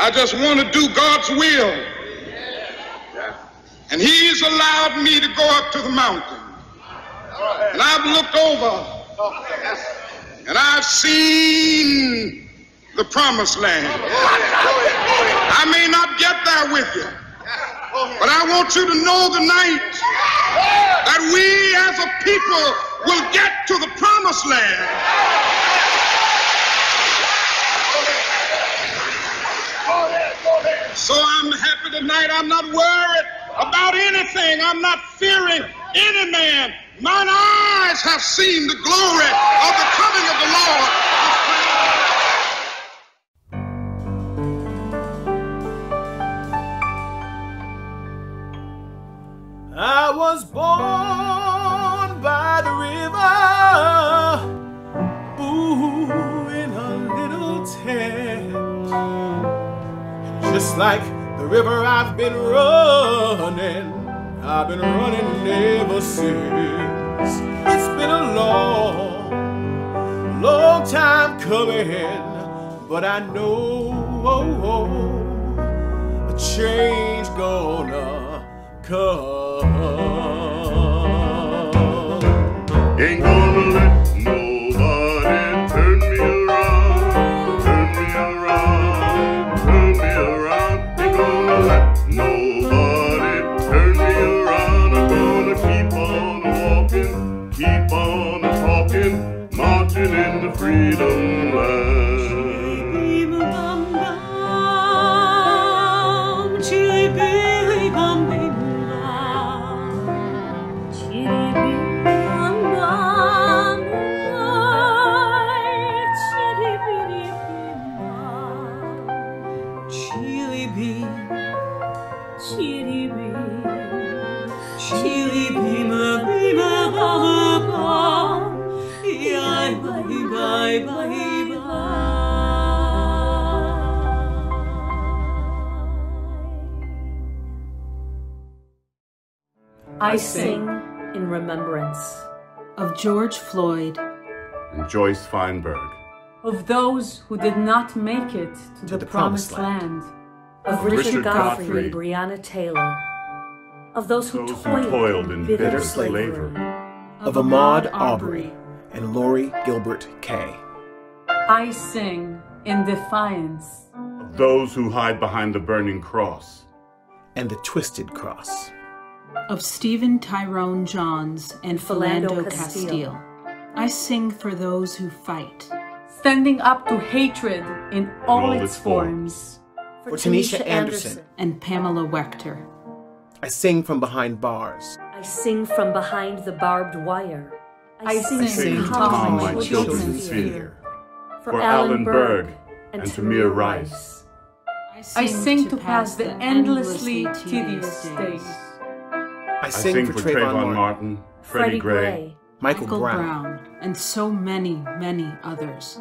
I just want to do God's will. And he's allowed me to go up to the mountain. And I've looked over and I've seen the promised land. I may not get there with you, but I want you to know tonight that we as a people will get to the promised land. So I'm happy tonight. I'm not worried about anything. I'm not fearing any man. Mine eyes have seen the glory of the coming of the Lord. I was born by the river, ooh, in a little tent. Just like the river I've been running ever since. It's been a long, long time coming, but I know a change gonna come. Ain't gonna let nobody turn me around, turn me around, turn me around. Ain't gonna let nobody turn me around. I'm gonna keep on walking, keep on talking, marching in the freedom land. I sing in remembrance of George Floyd and Joyce Feinberg, of those who did not make it to the promised land, of Richard Godfrey and Breonna Taylor, of those who toiled in bitter slavery, of Ahmaud Arbery and Lori Gilbert Kay. I sing in defiance of those who hide behind the burning cross and the twisted cross, of Stephen Tyrone Johns and Philando Castile. I sing for those who fight, standing up to hatred in all its forms. For Tanisha Anderson and Pamela Wechter. I sing from behind bars. I sing from behind the barbed wire. I sing to calm my children's fear. For Alan Berg and Tamir Rice. I sing to pass the endlessly tedious days. I sing for Trayvon Martin, Freddie Gray, Michael Brown, and so many, many others.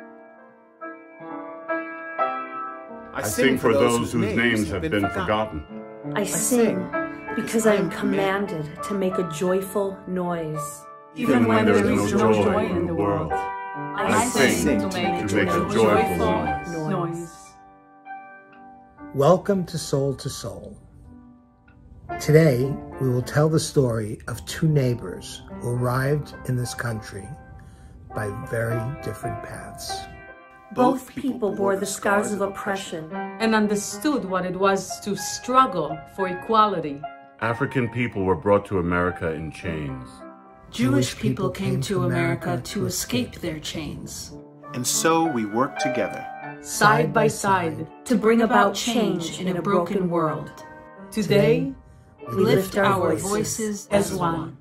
I sing for those whose names have been forgotten. I sing because I am commanded to make a joyful noise. Even when there is no joy in the world, I sing to make a joyful noise. Welcome to Soul to Soul. Today, we will tell the story of two neighbors who arrived in this country by very different paths. Both people bore the scars of oppression and understood what it was to struggle for equality. African people were brought to America in chains. Jewish people came to America to escape their chains. And so we worked together, side by side, to bring about change in a broken world. Today, we lift our voices as one.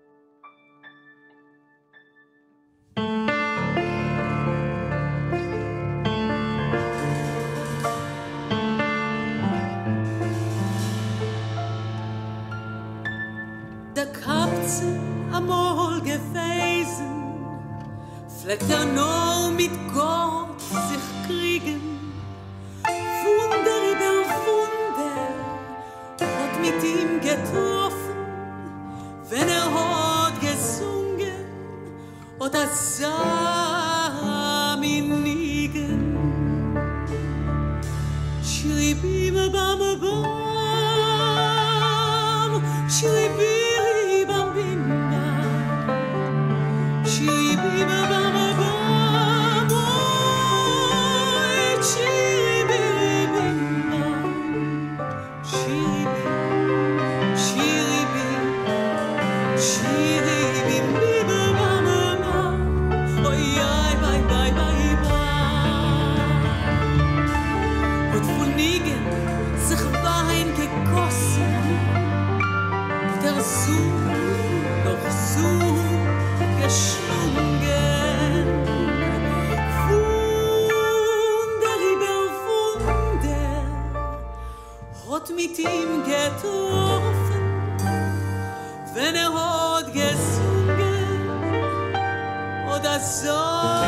Amol gefeisen, fleckt nur mit Gott sich kriegen. Wunder über Wunder hat mit ihm getroffen, wenn hat gesungen oder sah ihn niegen. Mit ihm getroffen, wenn hat gesungen oder so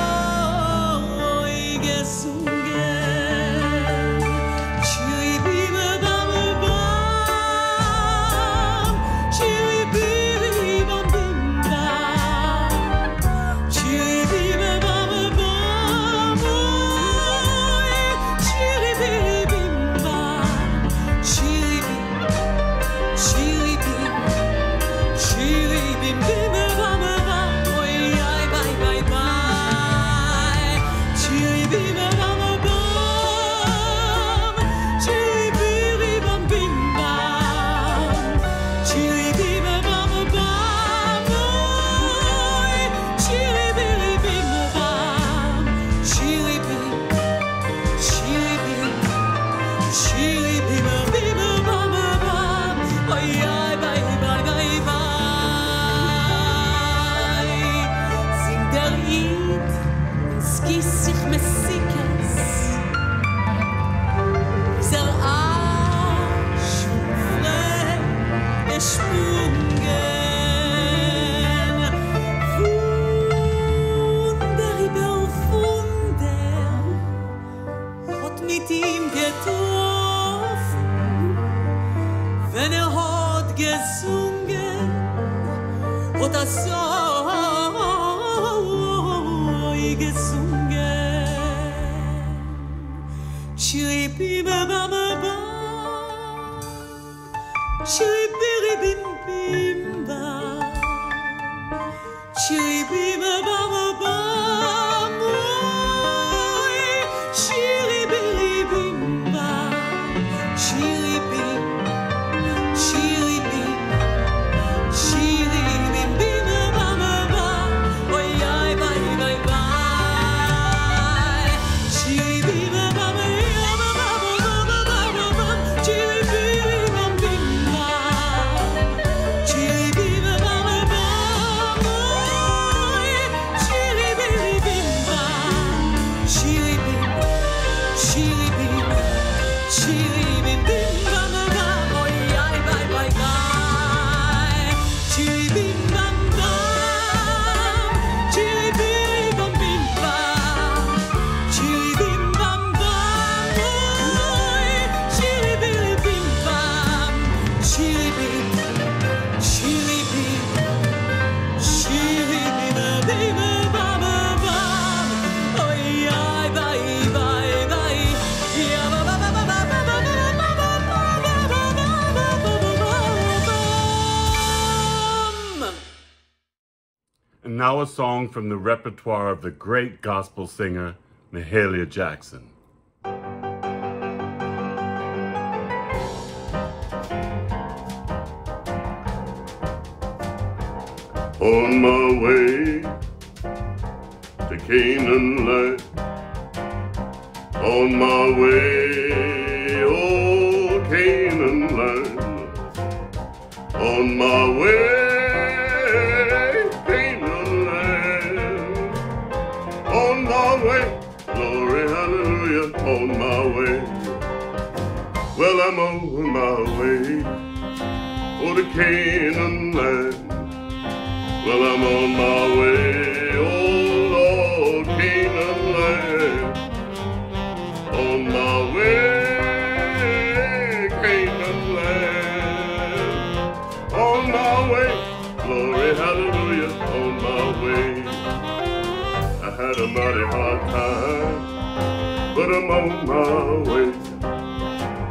gesungen. Now a song from the repertoire of the great gospel singer, Mahalia Jackson. On my way to Canaan land, on my way, oh Canaan land, on my way. On my way, well I'm on my way, oh to Canaan land, well I'm on my way, oh Lord, Canaan land, on my way, Canaan land, on my way, glory, hallelujah, on my way. I had a mighty hard time, but I'm on my way.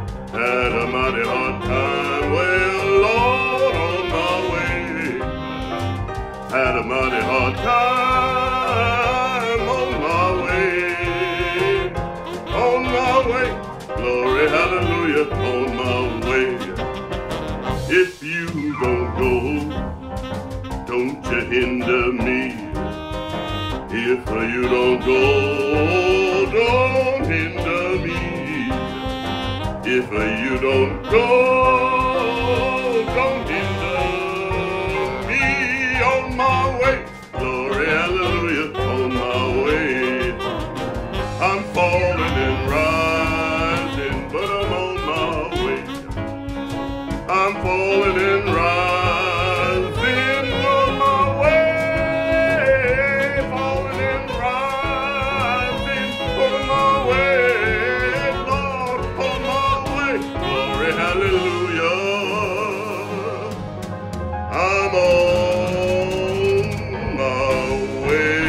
If you don't go, don't hinder me. If you don't go, don't hinder me. On my way, glory, hallelujah, on my way. I'm falling and rising, but I'm on my way. I'm falling and rising on my way. Falling and rising on my way. Lord, on my way. Glory, hallelujah. I'm on my way.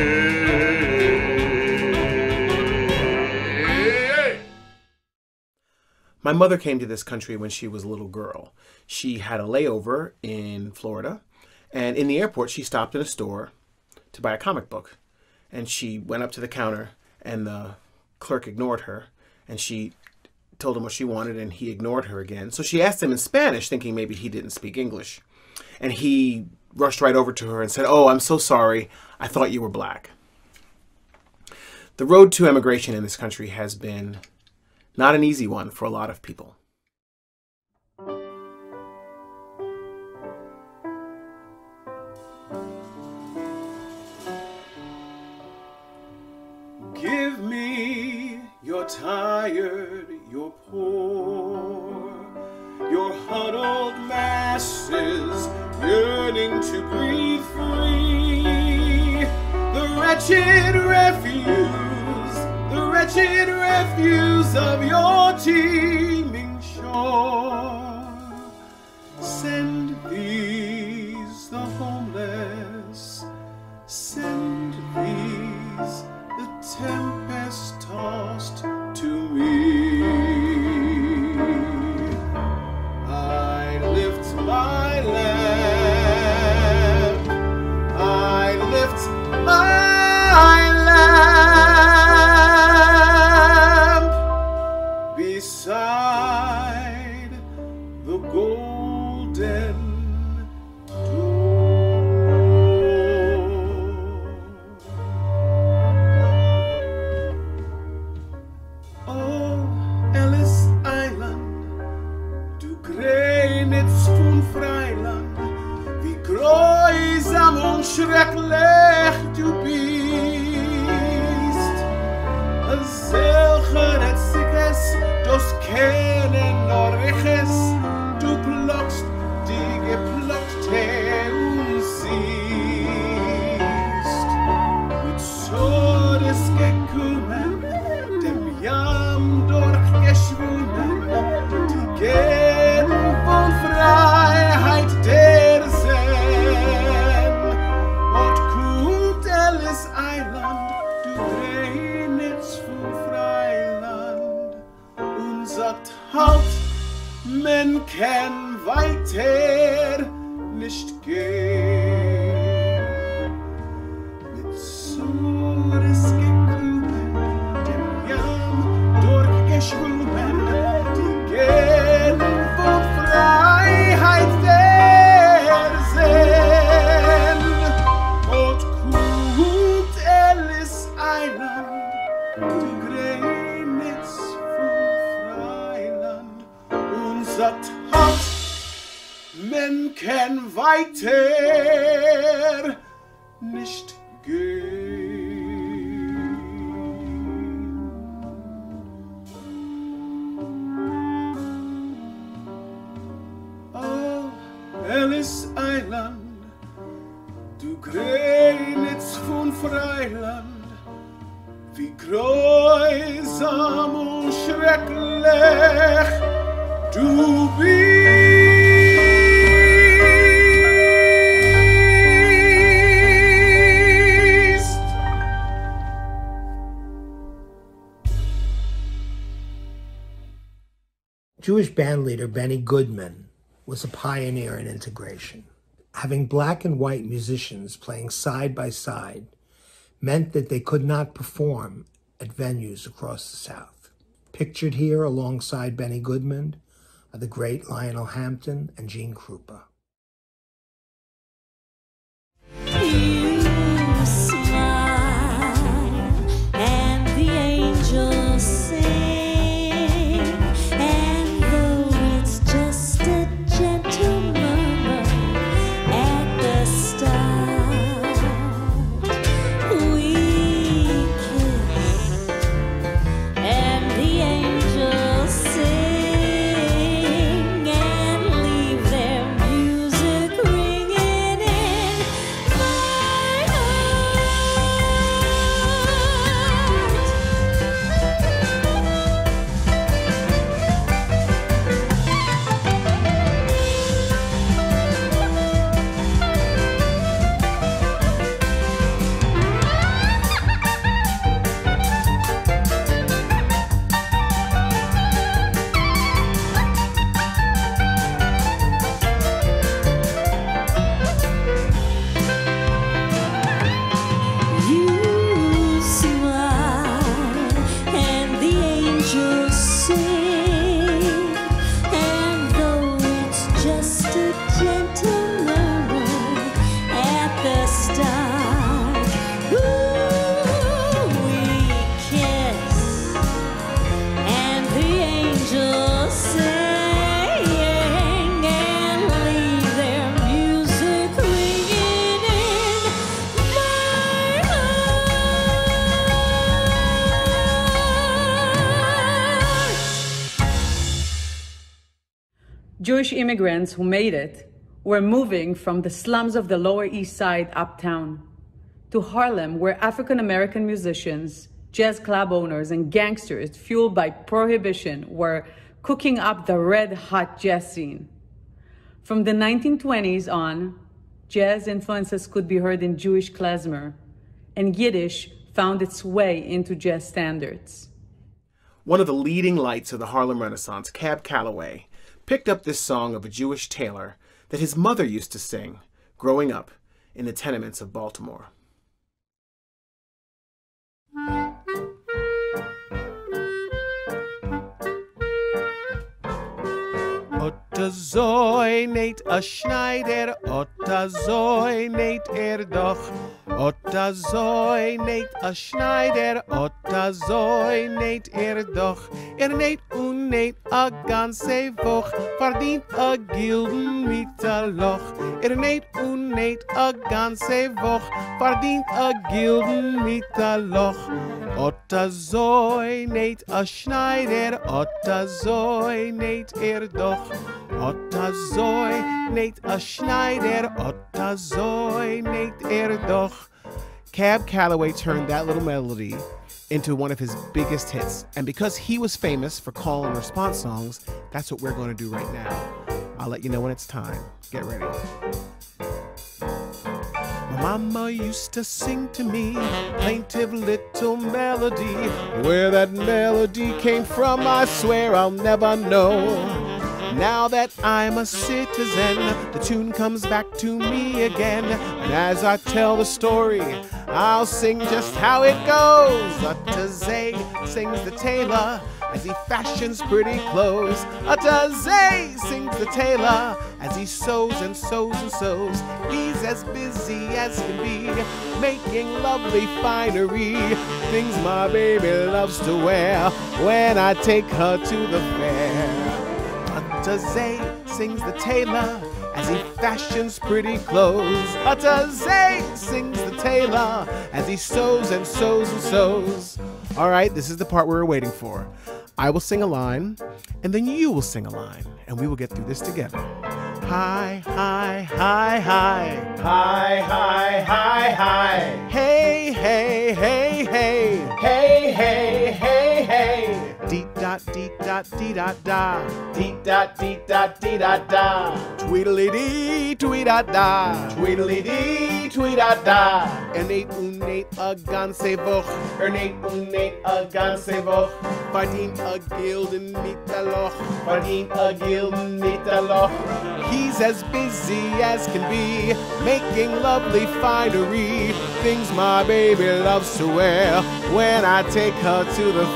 My mother came to this country when she was a little girl. She had a layover in Florida, and in the airport she stopped in a store to buy a comic book. And she went up to the counter, and the clerk ignored her, and she told him what she wanted, and he ignored her again. So she asked him in Spanish, thinking maybe he didn't speak English. And he rushed right over to her and said, "Oh, I'm so sorry. I thought you were black." The road to emigration in this country has been not an easy one for a lot of people. Give me your tired, your poor, your huddled masses yearning to breathe free. The wretched refuse of your teeming shore. Send these the homeless, send these the tempest-tossed to me. I lift my lamp, I lift my lamp beside the golden schrecklich du bist. Solcher Etzikes, das kennen Noriches, du blockst die Geplockte und siehst. Mit Todes gekommen, dem Jam durchgeschwommen, die Geben von Freiheit der Island, du Grenitz von Freiland, und sagt halt, man kann weiter nicht gehen. Mit Sures gekommen, dem Jam durchgeschwommen, die Gehen von Freiheit der Sehn. Und Island, die Grenitz von Freiland, und sagt halt, man kann weiter nicht gehen. Oh, Ellis Island, du Grenitz von Freiland, wie grausam und schrecklich du bist. Jewish bandleader Benny Goodman was a pioneer in integration. Having black and white musicians playing side by side meant that they could not perform at venues across the South. Pictured here alongside Benny Goodman are the great Lionel Hampton and Gene Krupa. You smile Jewish immigrants who made it were moving from the slums of the Lower East Side uptown to Harlem, where African-American musicians, jazz club owners, and gangsters fueled by prohibition were cooking up the red-hot jazz scene. From the 1920s on, jazz influences could be heard in Jewish klezmer, and Yiddish found its way into jazz standards. One of the leading lights of the Harlem Renaissance, Cab Calloway, picked up this song of a Jewish tailor that his mother used to sing growing up in the tenements of Baltimore. Otta zoi neet a Schneider, otta zoi neet doch. Otta zoi neet a Schneider, otta zoi neet doch. Neet neet a ganze Woch, verdient a gulden mit a Loch. Neet neet a ganze Woch, verdient a gulden mit a Loch. Otta zoi neet a Schneider, otta zoi neet doch. Otta zoi neet a Schneider, otta zoi neet doch. Cab Calloway turned that little melody into one of his biggest hits, and because he was famous for call and response songs, that's what we're going to do right now. I'll let you know when it's time. Get ready. My mama used to sing to me plaintive little melody. Where that melody came from, I swear I'll never know. Now that I'm a citizen, the tune comes back to me again. And as I tell the story, I'll sing just how it goes. Otta-zay sings the tailor as he fashions pretty clothes. Otta-zay sings the tailor as he sews and sews and sews. He's as busy as can be, making lovely finery, things my baby loves to wear when I take her to the fair. Otta-zay sings the tailor as he fashions pretty clothes. Otta-zay sings the tailor as he sews and sews and sews. All right, this is the part we're waiting for. I will sing a line, and then you will sing a line, and we will get through this together. Hi, hi, hi, hi. Hi, hi, hi, hi. Hey, hey, hey, hey. Hey, hey, hey, hey. Dee dot, dee dot, dee dot da. Dee dot, dee dot, dee dot da. Tweedly dee, tweed dot da. Tweedly dee, tweed dot da. Neet a ganze Woch. Neet a ganze Woch. Verdient a gulden mit a Loch. Verdient a gulden mit a Loch. He's as busy as can be, making lovely finery, things my baby loves to wear when I take her to the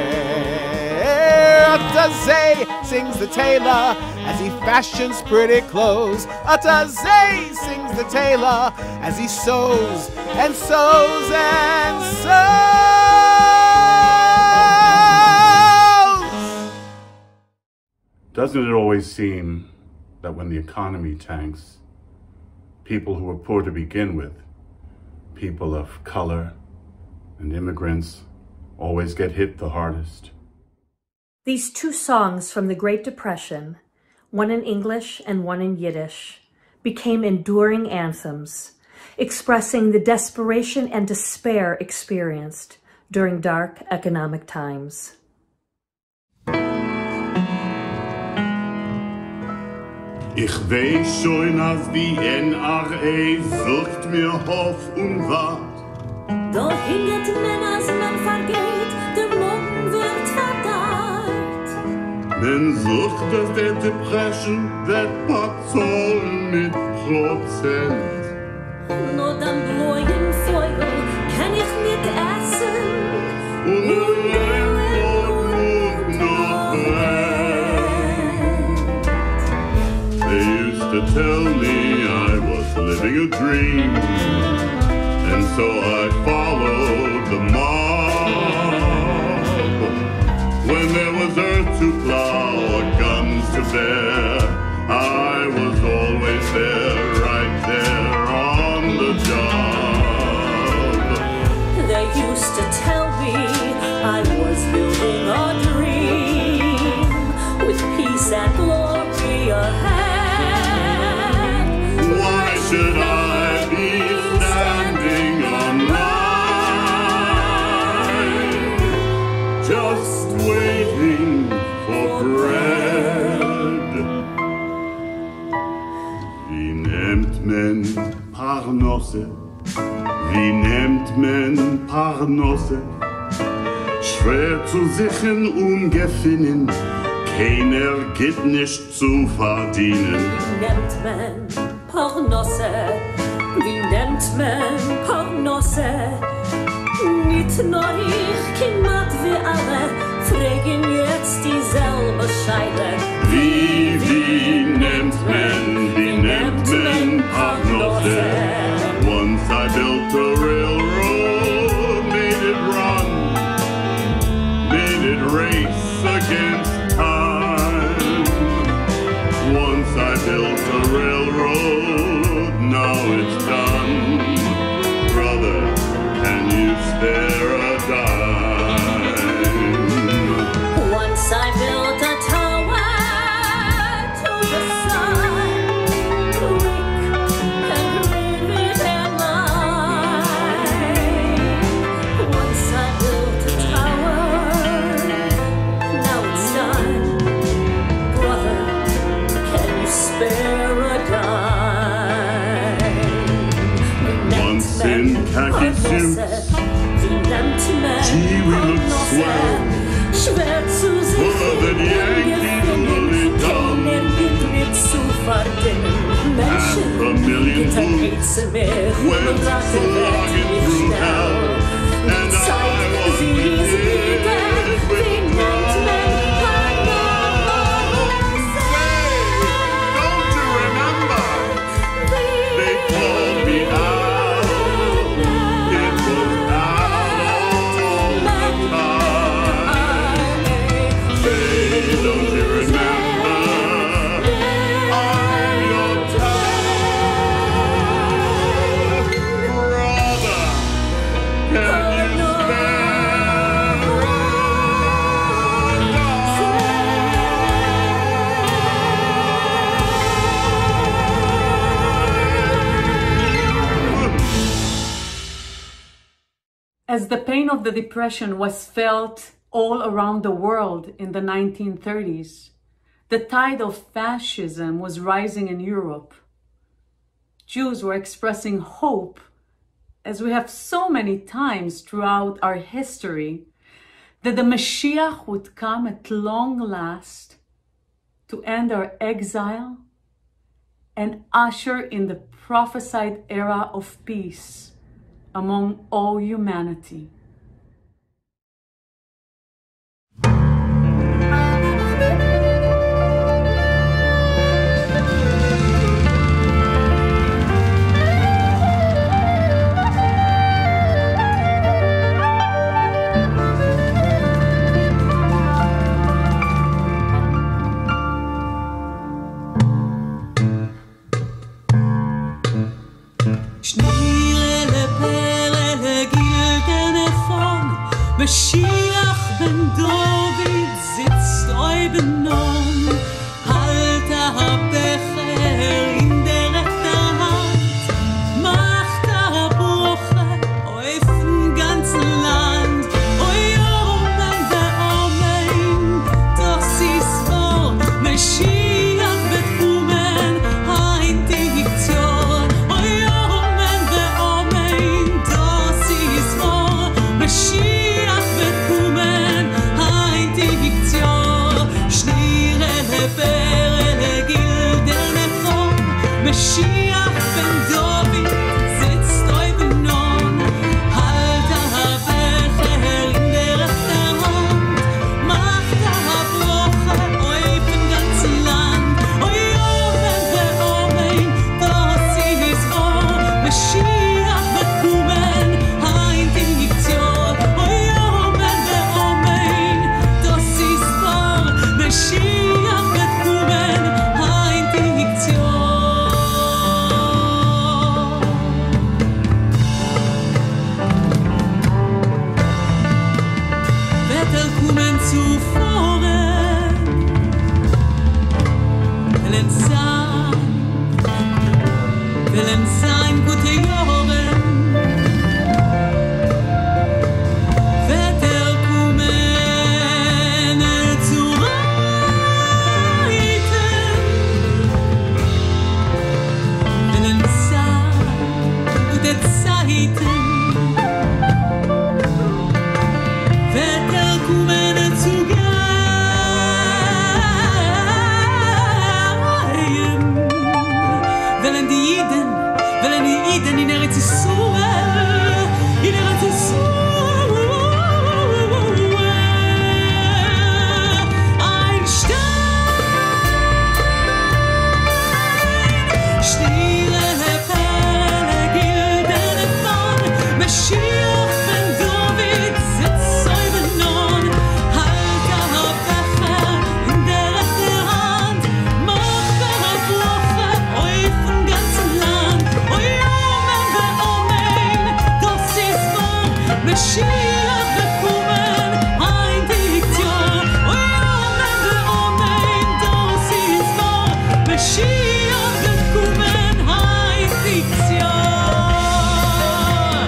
fair. Otta-zay sings the tailor as he fashions pretty clothes. Otta-zay sings the tailor as he sews and sews and sews. Doesn't it always seem that when the economy tanks, people who are poor to begin with, people of color and immigrants, always get hit the hardest? These two songs from the Great Depression, one in English and one in Yiddish, became enduring anthems, expressing the desperation and despair experienced during dark economic times. Ich weiß schon, als die NRA sucht mir Hof und Wart. Da hingert Männers, man vergeht, der Morgen wird verdammt. Man sucht, dass der Depression wird bezahlen mit Prozent. Nur dann bloßen Vogel kann ich nicht essen. Und nun lebt noch They used to tell me I was living a dream, and so I followed the mob. When there was earth to plow or guns to bear, I was always there, right there on the job. They used to tell me I was building a dream with peace and glory Parnosse. Wie nimmt man Parnosse? Schwer zu sichern und gefinnen, keiner geht nicht zu verdienen. Wie nennt man Parnosse? Wie nennt man Parnosse? Nicht nur ich, kiemat wie alle, fragen jetzt dieselbe Scheide. Wie nennt man Parnosse? Once I built a railroad, made it run, made it race against time. Once I built a railroad, now it's done. Brother, can you spare a dime? Once I built a tower to the sun, quick and vivid and light. Once I built a tower, now it's done. Brother, can you spare a dime? Once in khaki suits, gee, we look swell. Schwer zu Fuller than Yankee Doodle Dum. Half a million boots went slogging through hell, and I was dead with pride. Say, don't you remember? They called me out. It was out all the time. Say, don't you remember? I'm your type. Brother, can you As the pain of the Depression was felt all around the world in the 1930s, the tide of fascism was rising in Europe. Jews were expressing hope, as we have so many times throughout our history, that the Mashiach would come at long last to end our exile and usher in the prophesied era of peace among all humanity. Mashiach ben David sitzt oben halt Becher in der rechten Hand, macht Bruche auf dem ganzen Land. Amen, doch sie's vor, Mashiach wird kommen, heutig Jahr. Amen, doch sie's vor, Mashiach wird kommen, heutig Jahr. Schniere Perle gilt der Nefon, Mashiach ben David sitzt oben halt Becher in der rechten Hand, macht Bruche auf dem ganzen Land. Amen, doch sie's vor, Mashiach wird kommen, heutig Jahr. Amen, doch sie's vor, Mashiach wird kommen, heutig Jahr. Wird kommen zuvor, will sein gute Jahre. Wird kommen zu reiten, will sein gute Mashiach gekommen, ein Diktjahr. Und Amen, Amen, das ist wahr. Mashiach gekommen, ein Diktjahr.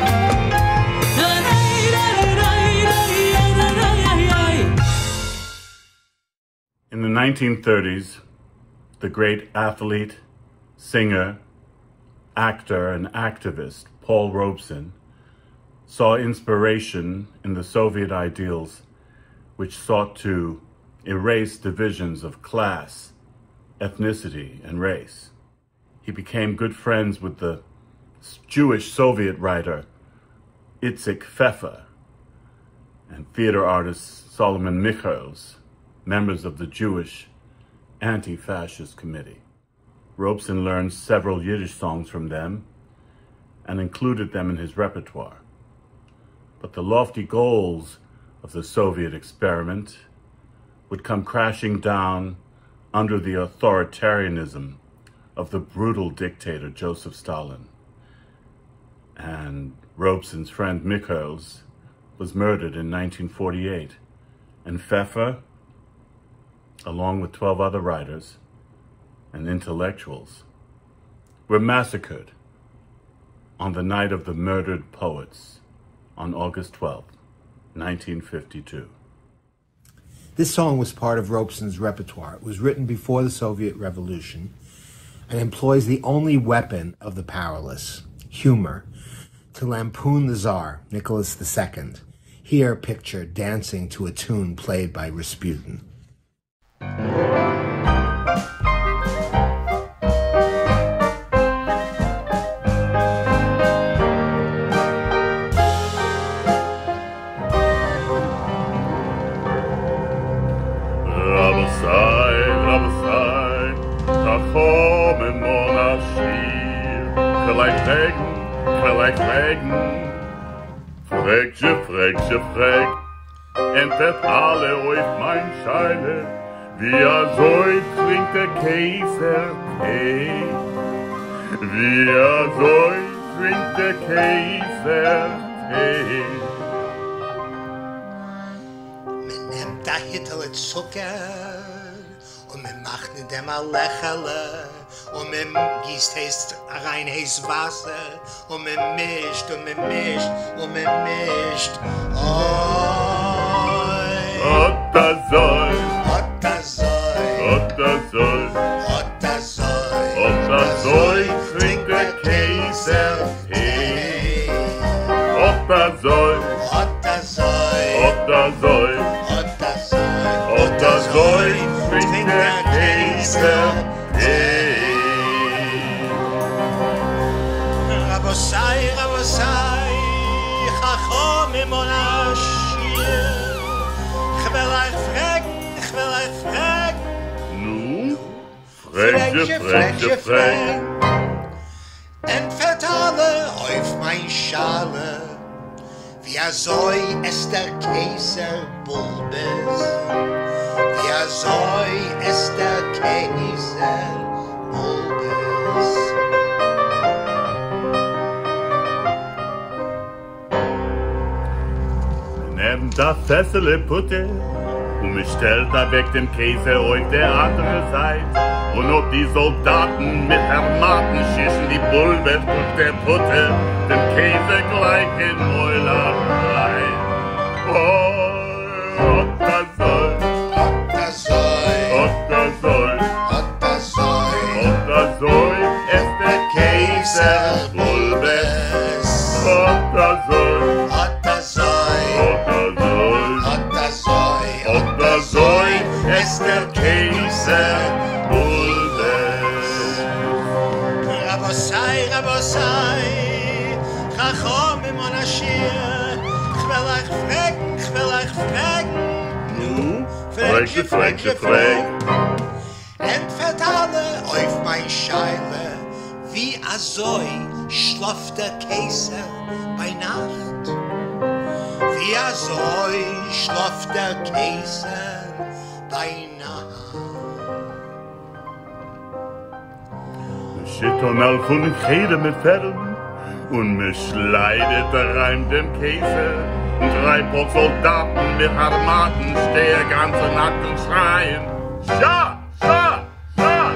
In the 1930s, the great athlete, singer, actor, and activist Paul Robeson saw inspiration in the Soviet ideals which sought to erase divisions of class, ethnicity, and race. He became good friends with the Jewish Soviet writer Itzik Pfeffer and theater artist Solomon Michels, members of the Jewish Anti-Fascist Committee. Robeson learned several Yiddish songs from them and included them in his repertoire. But the lofty goals of the Soviet experiment would come crashing down under the authoritarianism of the brutal dictator Joseph Stalin. And Robeson's friend Michels was murdered in 1948, and Pfeffer, along with 12 other writers and intellectuals, were massacred on the night of the murdered poets on August 12, 1952. This song was part of Robeson's repertoire. It was written before the Soviet Revolution and employs the only weapon of the powerless, humor, to lampoon the Tsar, Nicholas II, here pictured dancing to a tune played by Rasputin. Frag, entfert alle auf mein Scheile, wie soll trinkt der Kaiser Tee, wie soll trinkt der Kaiser Tee. Man nimmt da Hitler Zucker und man macht in dem a Lächerle und man gießt heiß rein heiß Wasser und man mischt und man mischt und man mischt. Trinkt der Kaiser Tee. Soll trinkt der Kaiser Tee. Rabosai, Chachomim und Aschir. Ich will euch fragen. Nu? Frag. Entfällt alle auf mein Schale, wie soll es der Kaiser Bulbes? Wie soll es der Kaiser Bulbes? Neben der Fessele Putte und mich stellt weg dem Käse auf der andere Seite. Und ob die Soldaten mit Hermaten schießen die Bulbe und der Putte den Käse gleich in Mäuler rein. Soll es der Käse Bulbes. Soll es der Käse Bulbes. Rabosai, Chachomim und Aschir. Ich will euch fragen. Nu? Frag. Entfällt alle auf mein Scheile, wie soll schlaft der Kaiser bei Nacht? Wie soll schlaft der Kaiser bei Nacht? Shit on al von Rede mit Fädeln und mich leidet rein dem Käse und 3 Soldaten mit Armaten stehen ganze Nacht und schreien. Schah, schah, schah!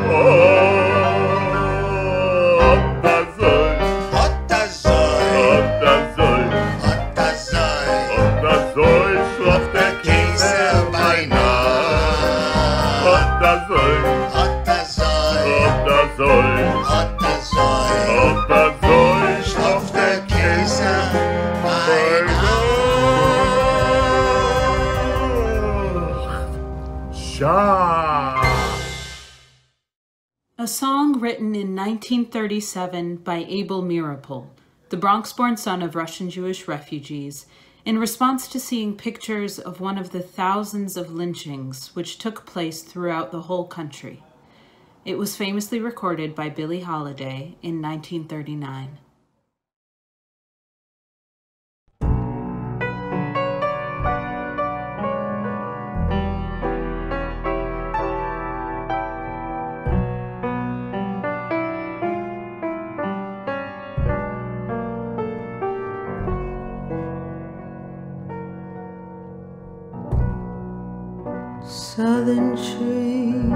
A song written in 1937 by Abel Mirapol, the Bronx-born son of Russian Jewish refugees, in response to seeing pictures of one of the thousands of lynchings which took place throughout the whole country. It was famously recorded by Billie Holiday in 1939. Southern trees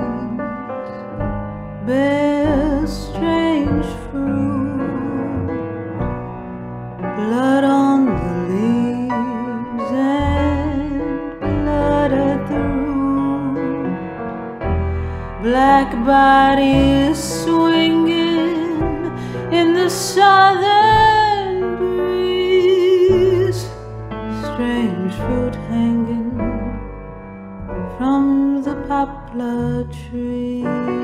bear strange fruit, blood on the leaves and blood at the root. Black bodies swinging in the southern breeze, strange fruit hanging from the poplar tree.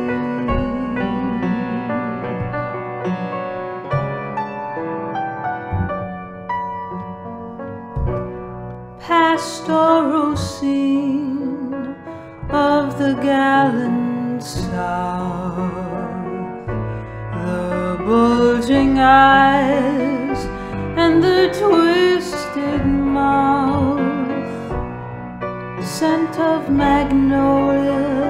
Pastoral scene of the gallant South, the bulging eyes and the twisted mouth, scent of magnolia,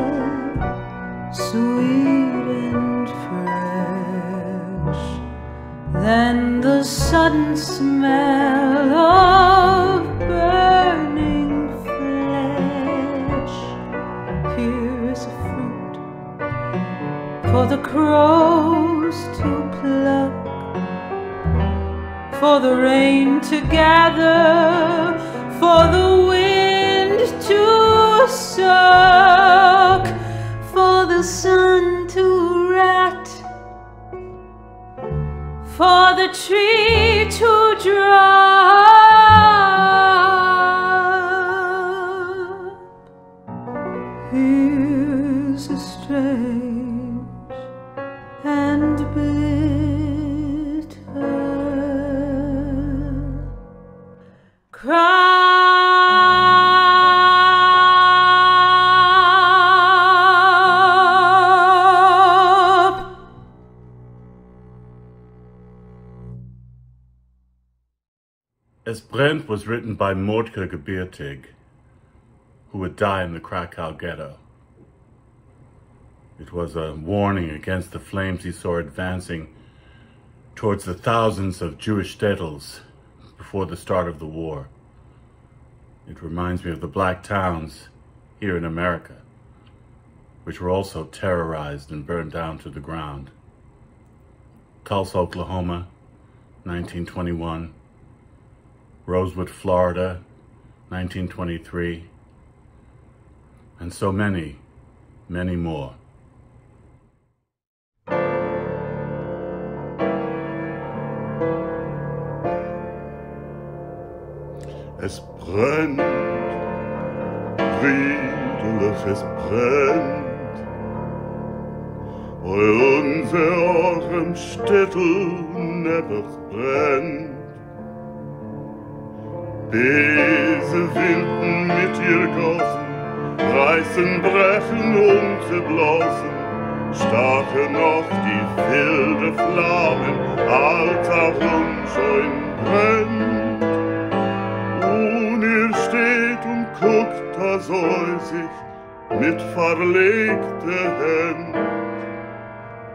sweet and fresh, then the sudden smell of burning flesh. Here is a fruit for the crows to pluck, for the rain to gather, for the wind to suck, for the sun to rat, for the tree to drop. Here's a strange and bitter cry. Es brennt was written by Mordke Gebiertig, who would die in the Krakow ghetto. It was a warning against the flames he saw advancing towards the thousands of Jewish shtetls before the start of the war. It reminds me of the black towns here in America, which were also terrorized and burned down to the ground. Tulsa, Oklahoma, 1921. Rosewood, Florida, 1923, and so many, many more. Es brennt, friedlich, es brennt, bei unserem Städtel nebers brennt. Böse Winden mit ihr gossen, reißen, brechen und zerblasen, stachen noch die wilde Flammen, alter Rundschein brennt. Und ihr steht und guckt da säusig mit verlegter Hand.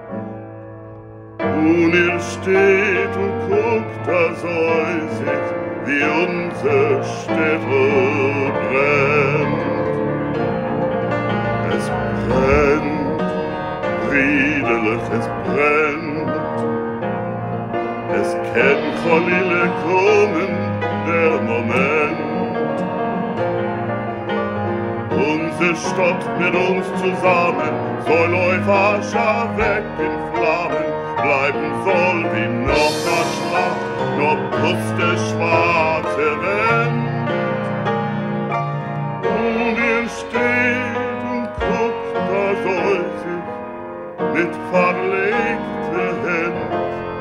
Und ihr steht und guckt da säusig wie unsere Städte brennt. Es brennt, friedlich, es brennt. Es kann Cholile kommen, der Moment. Unsere Stadt mit uns zusammen soll Euphascha weg in Flammen bleiben soll wie noch ein Schlag, noch plus der schwarze Wind. Und ihr steht und guckt, da soll sich mit verlegter Hand.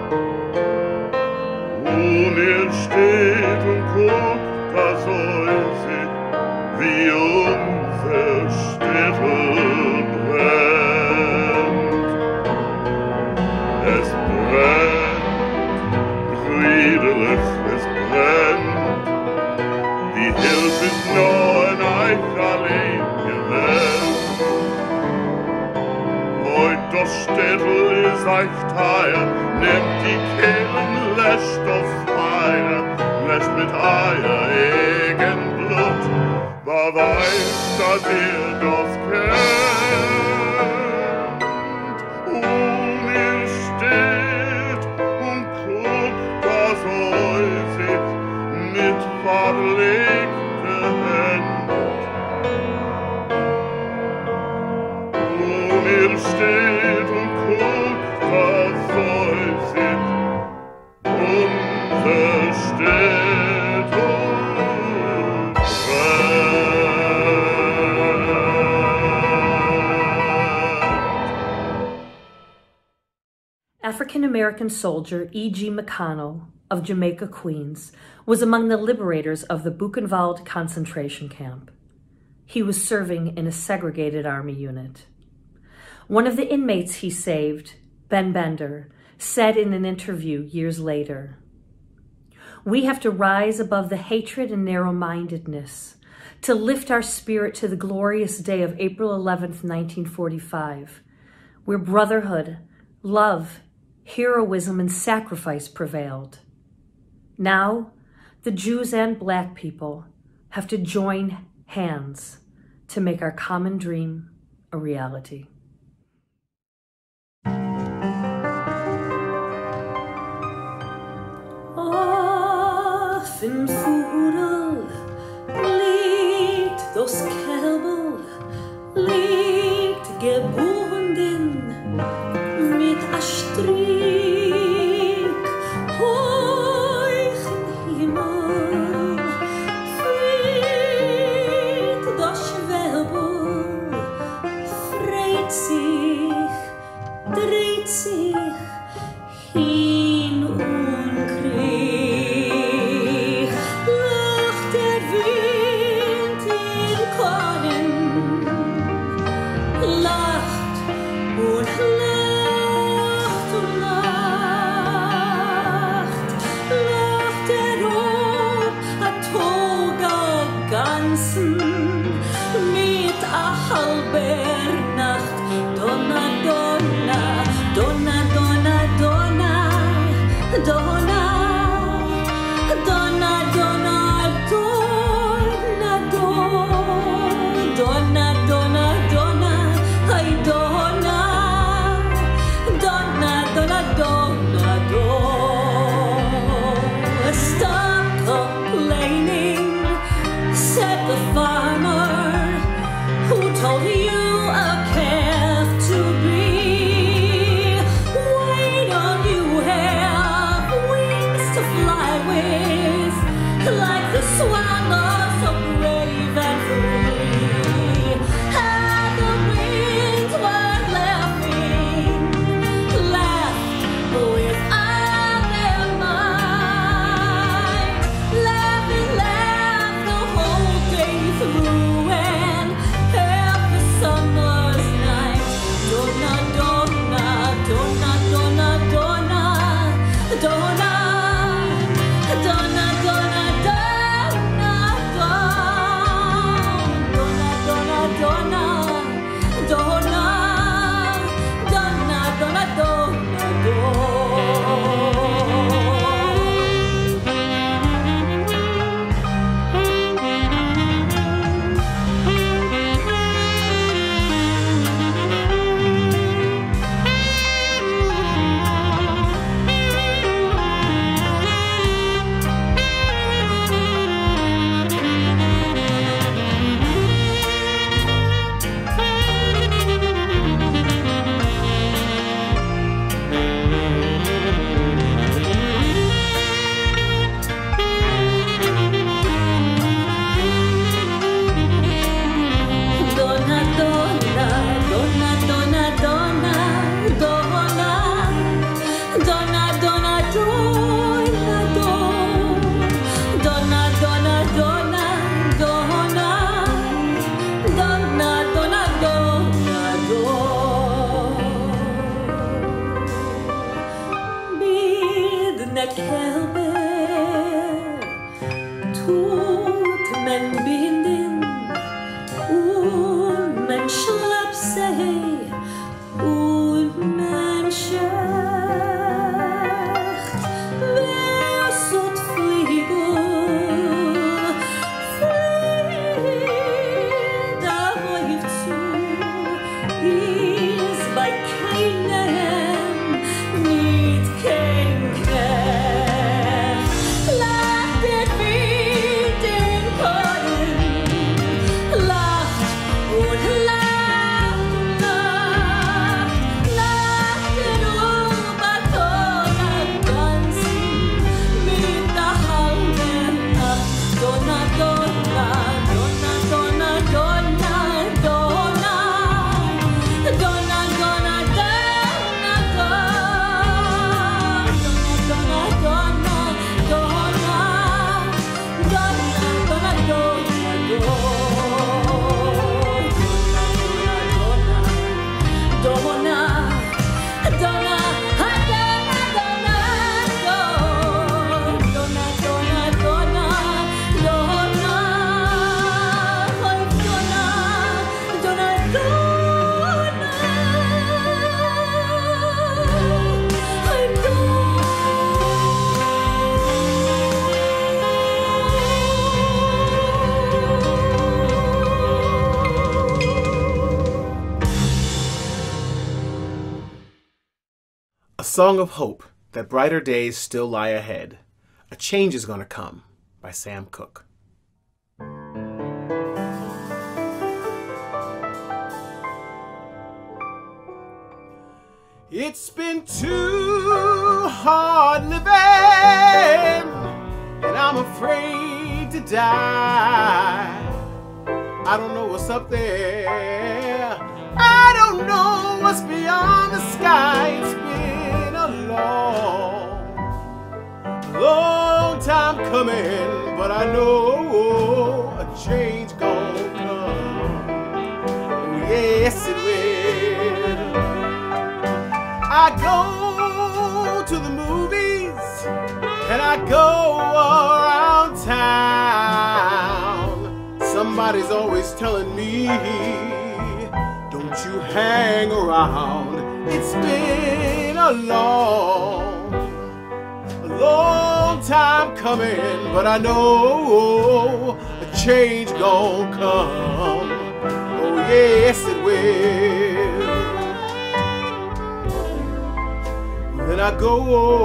Und ihr steht und guckt, da soll sich wie unser Städte brennt. Es brennt, friedlich, es brennt. Die Hilfe ist nur in euch allein gewählt. Heut das Städtel ist euch teuer, nehmt die Kehlen, lässt auf Feier, lässt mit euer eigen Blut. Wer weiß, dass ihr das kennt. Und ihr steht und guckt, dass euch sich mit verlegter Hand. Und ihr steht und guckt, dass euch sich unser Städte African-American soldier E.G. McConnell of Jamaica, Queens, was among the liberators of the Buchenwald concentration camp. He was serving in a segregated army unit. One of the inmates he saved, Ben Bender, said in an interview years later, "We have to rise above the hatred and narrow-mindedness, to lift our spirit to the glorious day of April 11th, 1945, where brotherhood, love, heroism, and sacrifice prevailed. Now, the Jews and Black people have to join hands to make our common dream a reality." Auf im Fudel liegt das Kälbel, liegt gebunden mit a Strick hoch im Himmel, flieht das Schwäbel, freit sich, dreht sich hin und krieg, lacht der Wind in Korn, lacht und lacht und lacht, lacht der Rob a Toga ganzen mit a halber Nacht. Donna, Donna, Donna, Donna, Donna, Donna, Donna, Donna, Donna, Donna, Donna, Donna, ay Donna, Donna, Donna, Donna, Donna. Stop complaining, said the farmer who told you a calf to be. Why don't you have wings to fly with, like the swallow so brave and free? And the winds were laughing, laughed with all their might, laughing, laughed the whole day through and half the summer's night. Donna, Donna, Donna, Donna, Donna, Donna, Donna, Donna, Donna, Donna, song of hope that brighter days still lie ahead. A Change is Gonna Come by Sam Cooke. It's been too hard living, and I'm afraid to die. I don't know what's up there. I don't know what's beyond the sky. It's been a long time coming, but I know a change gonna come. Oh, yes, it will. I go to the movies and I go around town. Somebody's always telling me, don't you hang around. It's been a long time coming, but I know a change gon' come. Oh yes it will. Then I go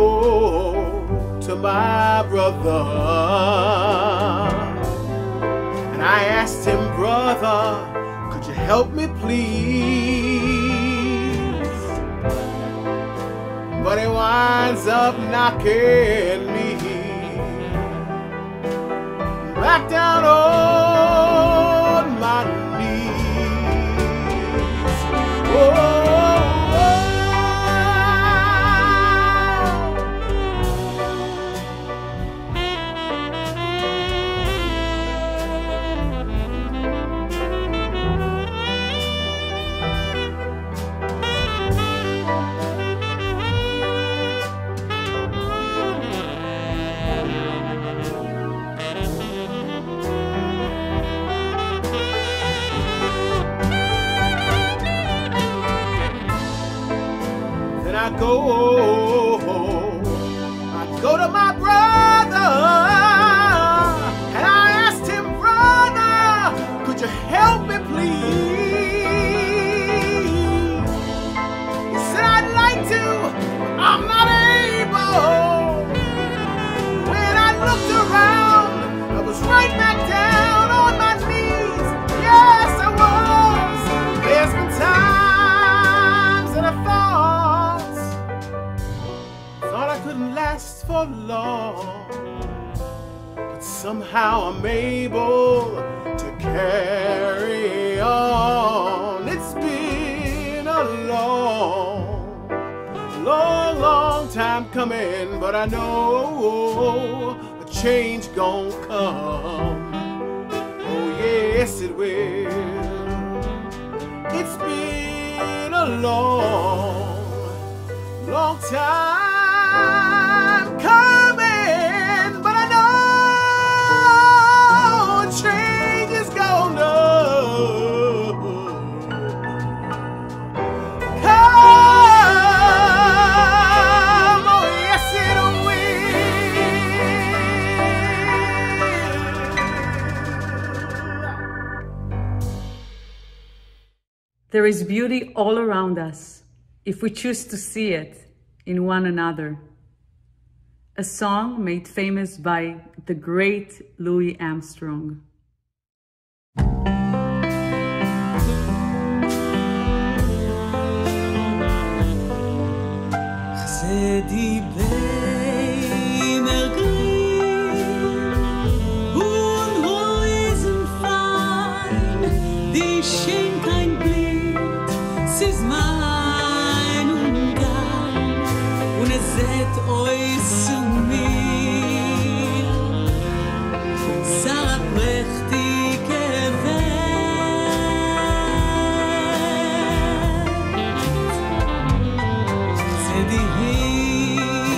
to my brother and I asked him, brother, could you help me please? But he winds up knocking me back down on my knees. Oh. I go to my brother and I asked him, brother, could you help me please? He said, I'd like to, but I'm not able. When I looked around, I was right back down on my knees. Yes, I was. There's been times that I thought I couldn't last for long, but somehow I'm able to carry on. It's been a long time coming, but I know a change gon' come. Oh yes it will. It's been a long time coming, but I know change is gonna come. Oh yes it will. There is beauty all around us if we choose to see it in one another. A song made famous by the great Louis Armstrong. Die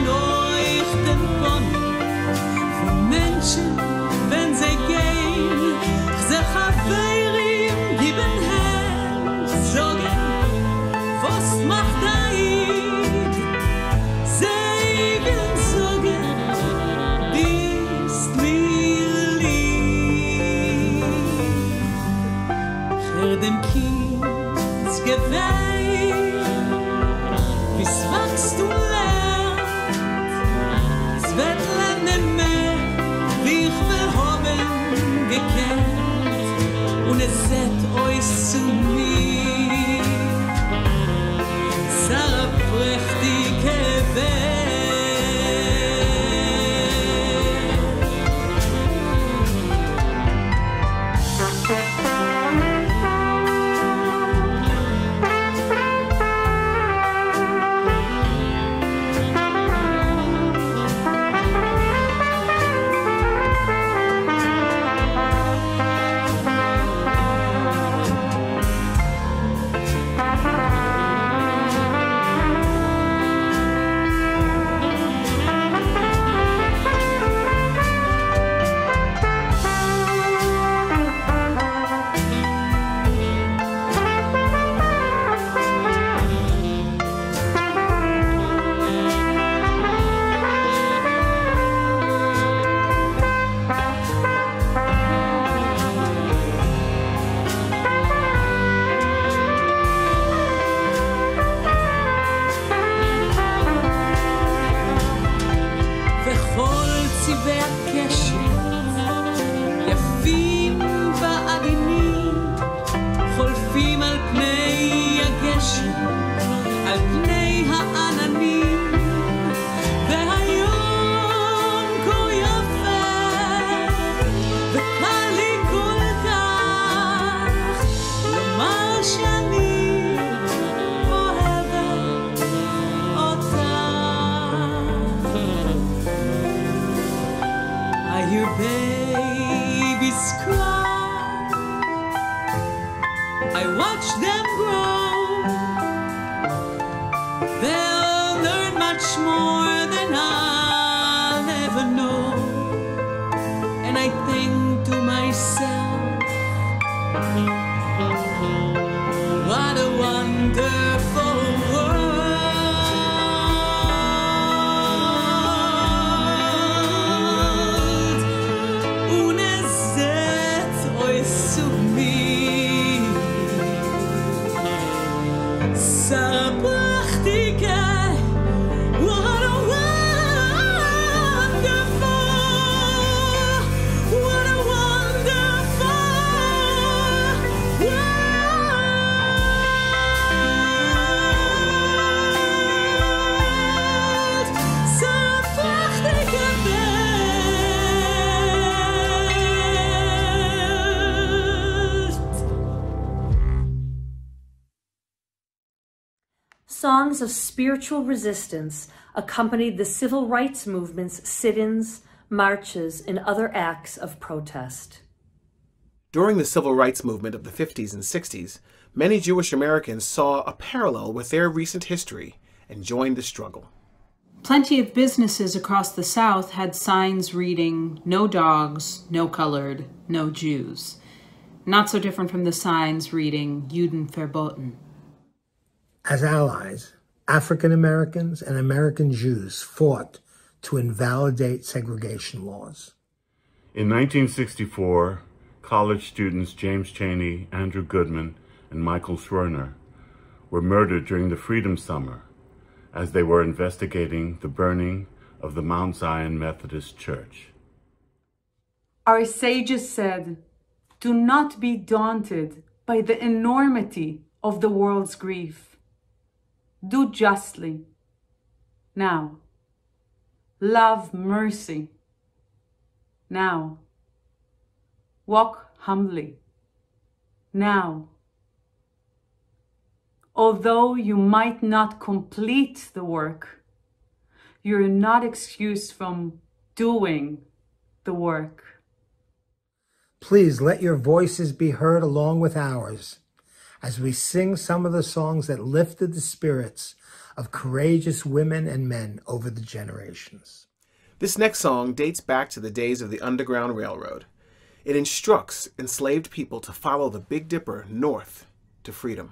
leuchten Bonne von Menschen, wenn sie gehen, sie Chaveirim geben Hand, sagen, was macht Eid? Sie will sagen, bist mir lieb. Für dem Kind Geweih, bis wachst du lernt, es wird lernen mehr, wie ich verhoben gekannt, und es set euch zu mir, Sarah prächtige Welt. Songs of spiritual resistance accompanied the civil rights movement's sit-ins, marches, and other acts of protest. During the civil rights movement of the 50s and 60s, many Jewish Americans saw a parallel with their recent history and joined the struggle. Plenty of businesses across the South had signs reading, "No dogs, no colored, no Jews." Not so different from the signs reading, "Juden verboten." As allies, African Americans and American Jews fought to invalidate segregation laws. In 1964, college students James Chaney, Andrew Goodman, and Michael Schwerner were murdered during the Freedom Summer as they were investigating the burning of the Mount Zion Methodist Church. Our sages said, "Do not be daunted by the enormity of the world's grief. Do justly. Now, love mercy. Now, walk humbly. Now, although you might not complete the work, you're not excused from doing the work." Please let your voices be heard along with ours as we sing some of the songs that lifted the spirits of courageous women and men over the generations. This next song dates back to the days of the Underground Railroad. It instructs enslaved people to follow the Big Dipper north to freedom.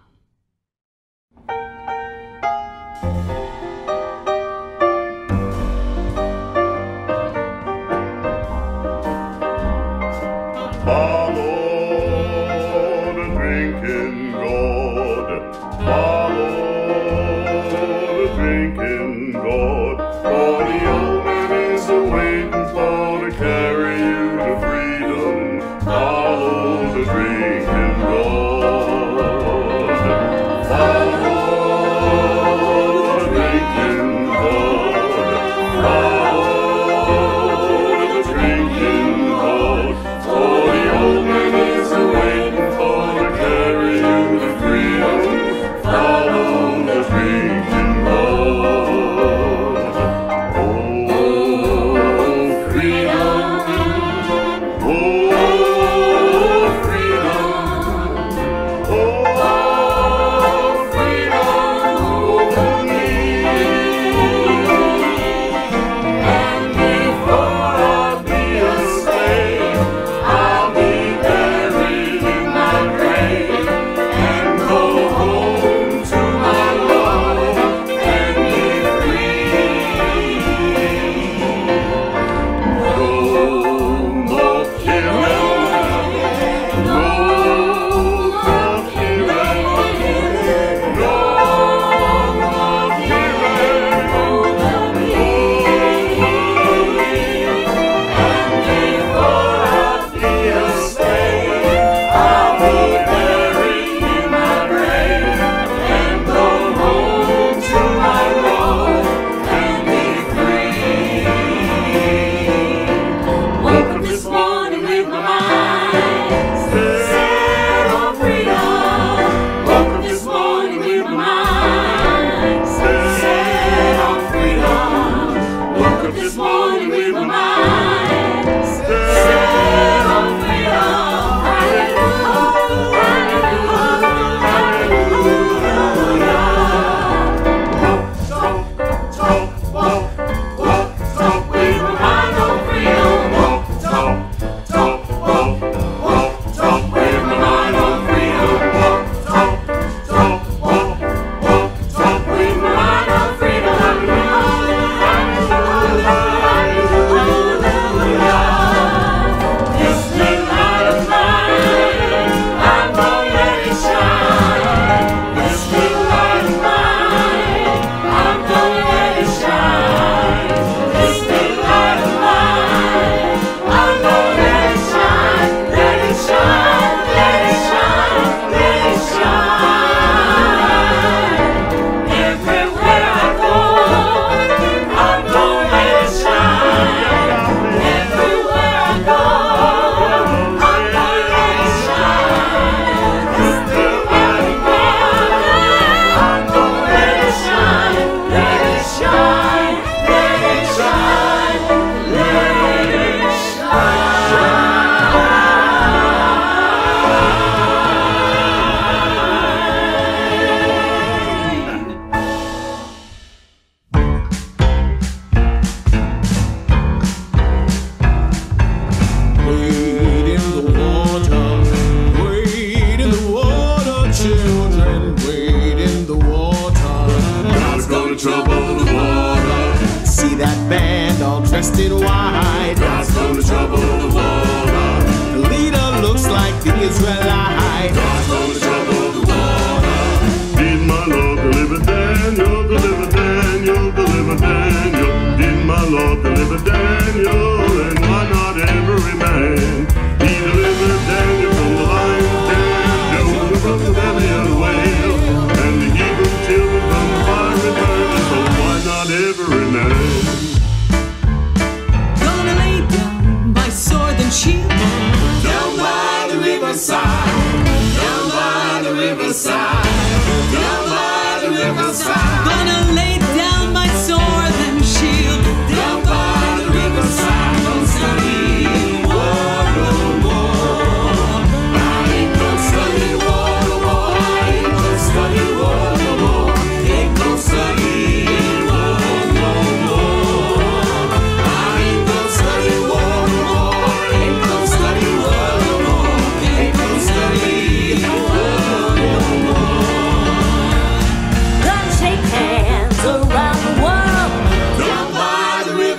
Gonna lay down my sword and shield down by the river.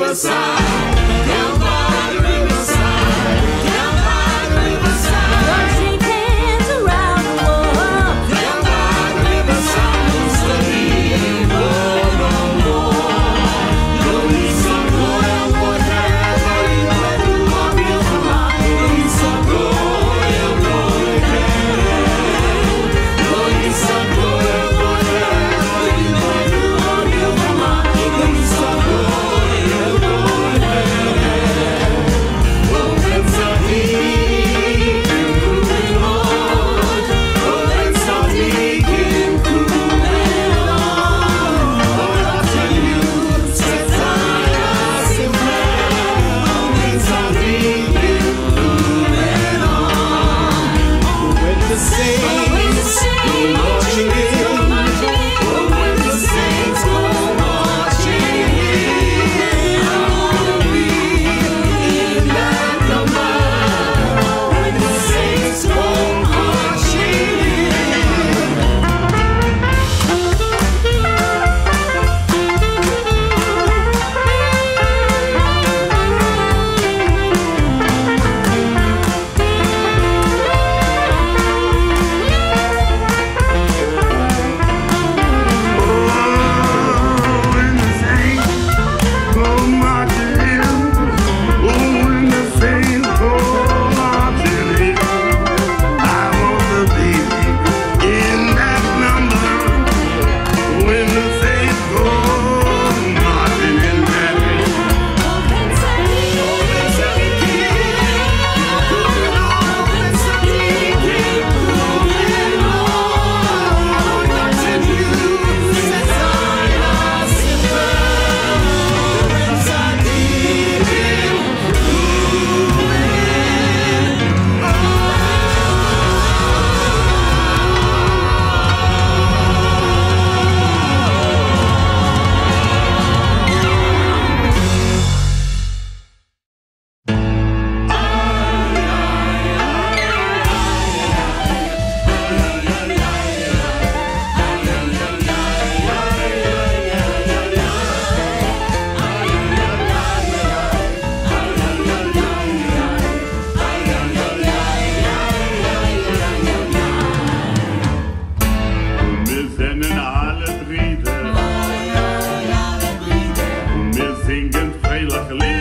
riverside, down by the riverside, down by the riverside. Let's shake hands around the world. Down by the riverside, no sleep, no more. Louisa, go and what have I ever do of you for mine? Louisa, go and what have. Louisa, go and what have I ever do of you for mine? Louisa, go and what have. Oh, let's not leave him moving on. Oh, let's not leave him moving on. Oh, I'll tell you, says I see well. Oh, let's not leave him moving on. When the saints go marching in, oh, when the saints go marching in, I'll be in that number. When the saints go marching Wir singen freilich Lieder.